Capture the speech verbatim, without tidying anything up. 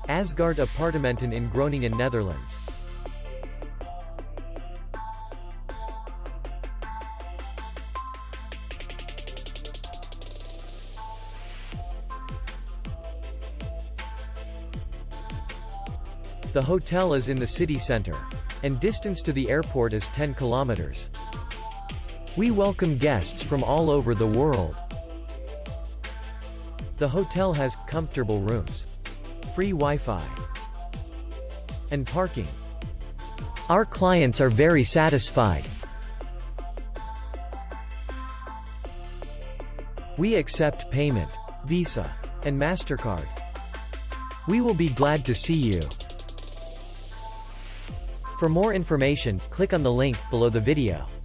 Asgard Appartementen in Groningen, Netherlands. The hotel is in the city center, and distance to the airport is ten kilometers. We welcome guests from all over the world. The hotel has comfortable rooms, free Wi-Fi, and parking. Our clients are very satisfied. We accept payment, Visa, and MasterCard. We will be glad to see you. For more information, click on the link below the video.